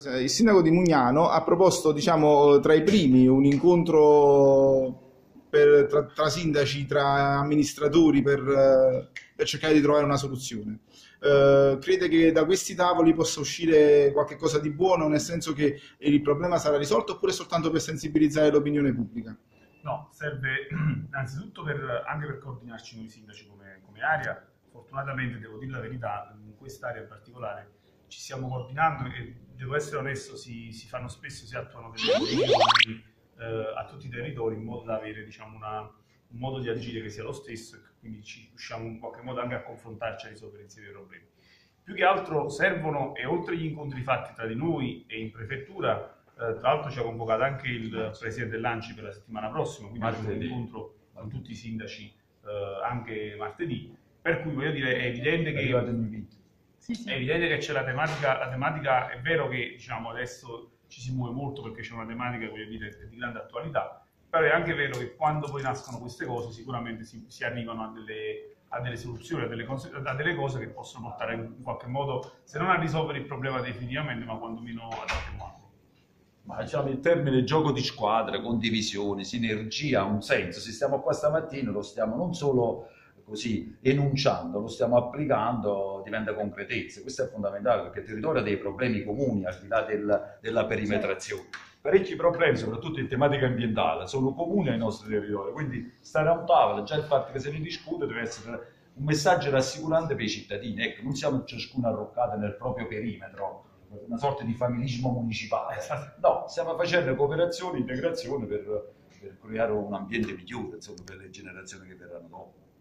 Il sindaco di Mugnano ha proposto, diciamo, tra i primi un incontro tra sindaci, tra amministratori per cercare di trovare una soluzione. Crede che da questi tavoli possa uscire qualche cosa di buono, nel senso che il problema sarà risolto, oppure soltanto per sensibilizzare l'opinione pubblica? No, serve innanzitutto anche per coordinarci noi sindaci come area. Fortunatamente, devo dire la verità, in quest'area in particolare ci stiamo coordinando e devo essere onesto, si fanno spesso, si attuano delle riunioni a tutti i territori in modo da avere, diciamo, un modo di agire che sia lo stesso e quindi ci riusciamo in qualche modo anche a confrontarci a risolvere insieme i problemi. Più che altro servono, e oltre agli incontri fatti tra di noi e in prefettura, tra l'altro ci ha convocato anche il presidente dell'ANCI per la settimana prossima, quindi avremo un incontro con tutti i sindaci anche martedì, per cui voglio dire è evidente che c'è la tematica è vero che diciamo, adesso ci si muove molto perché c'è una tematica voglio dire, di grande attualità, però è anche vero che quando poi nascono queste cose sicuramente si arrivano a delle soluzioni, a delle cose che possono portare in qualche modo, se non a risolvere il problema definitivamente, ma quantomeno ad attenuarlo. Ma diciamo il termine gioco di squadra, condivisione, sinergia ha un senso. Se stiamo qua stamattina lo stiamo non solo così enunciando, lo stiamo applicando, diventa concretezza. Questo è fondamentale perché il territorio ha dei problemi comuni al di là della perimetrazione. Parecchi problemi, soprattutto in tematica ambientale, sono comuni ai nostri territori, quindi stare a un tavolo, già il fatto che se ne discute deve essere un messaggio rassicurante per i cittadini. Ecco, non siamo ciascuno arroccati nel proprio perimetro, una sorta di familismo municipale. No, stiamo facendo cooperazione, integrazione per creare un ambiente migliore, insomma, per le generazioni che verranno dopo.